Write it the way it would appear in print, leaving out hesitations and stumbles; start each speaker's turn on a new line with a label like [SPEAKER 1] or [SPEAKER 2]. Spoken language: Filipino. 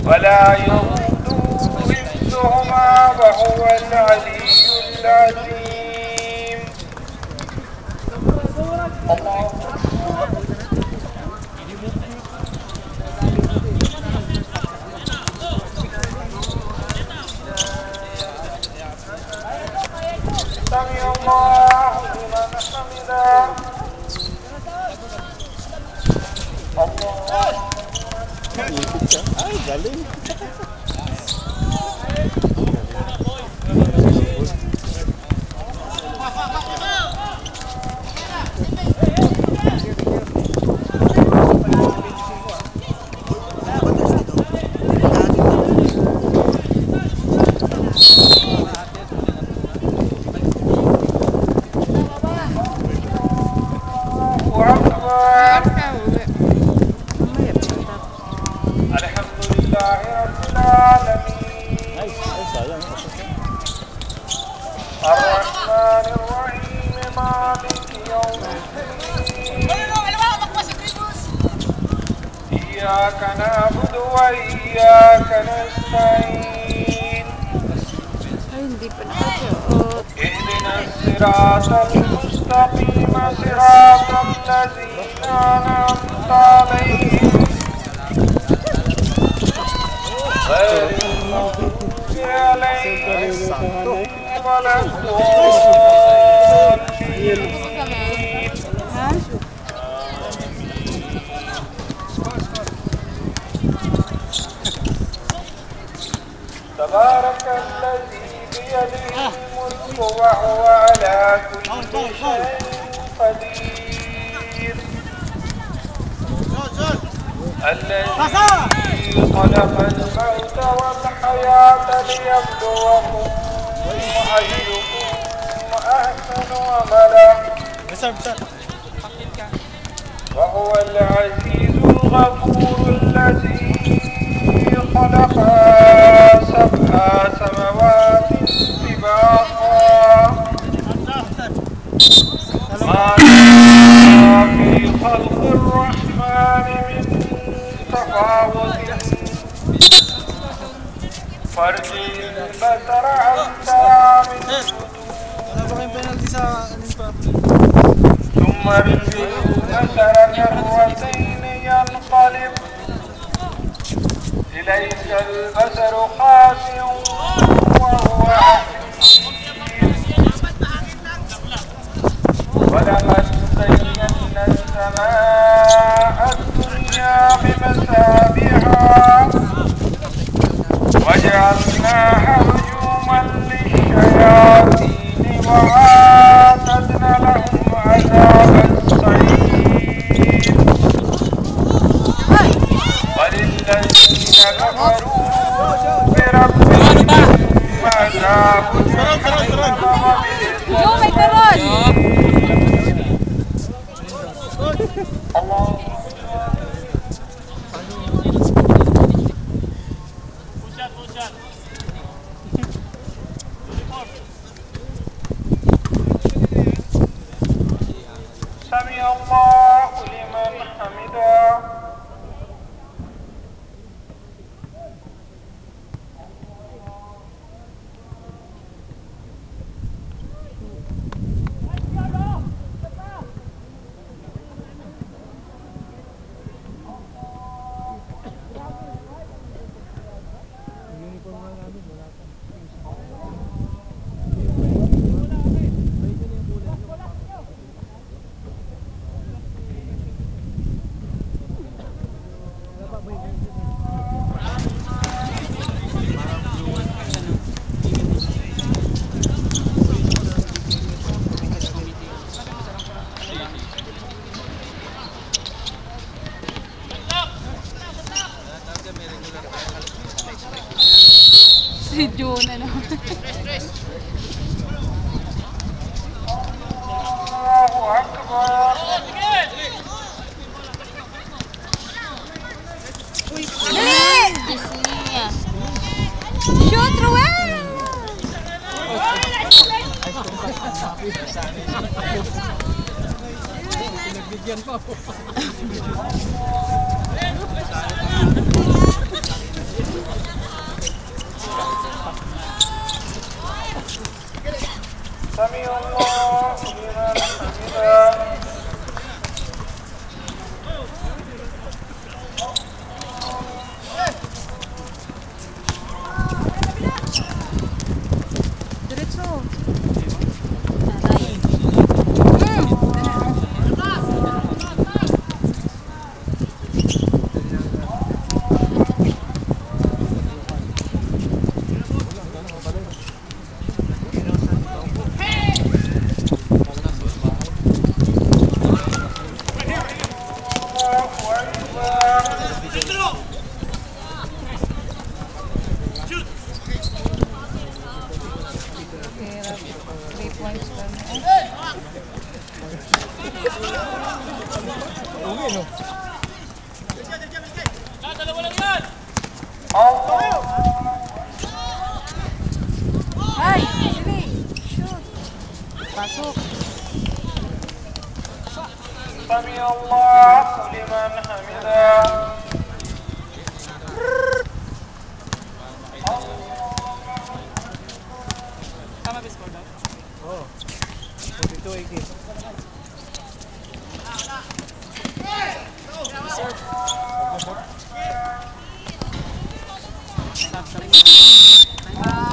[SPEAKER 1] ولا يؤوده حفظهما وهو العلي العظيم. الله سمع الله لمن حمده. الله
[SPEAKER 2] Ay, galing.
[SPEAKER 1] الحمد لله رب العالمين الرحمن الرحيم مالك يوم الدين إياك نعبد وإياك نستعين اهدنا الصراط المستقيم صراط الذين أنعمت عليهم غير المغضوب عليهم ولا الضالين. تبارك الذي بيده الملك وهو على كل شيء قدير. الذي خلق الموت والحياة ليبلوكم أيكم أحسن عملا وهو العزيز الغفور الذي خلق 7 سماوات طباقا ما في خلق الرحمن من تفاوت فارجع البصر هل ترى من ثم ارجع البصر كرتين ينقلب إليك البصر خاسئ وهو حسير ولقد زينا السماء الدنيا بمصابيح وجعلناها رجوما للشياطين وأعتدنا لهم عذاب السعير وللذين كفروا بربهم عذاب جهنم الله سمع الله لمن حمده.
[SPEAKER 3] Si June, ano?
[SPEAKER 1] Allahu Akbar.
[SPEAKER 3] Dali! Shoot, Ruel!
[SPEAKER 2] Pinagbigyan pa ako.
[SPEAKER 1] الله
[SPEAKER 3] Ay, dali. Shoot. Pasok.
[SPEAKER 1] سمع الله لمن حمده
[SPEAKER 2] Tama ba score daw? Oo. 42-18. Stop, stop.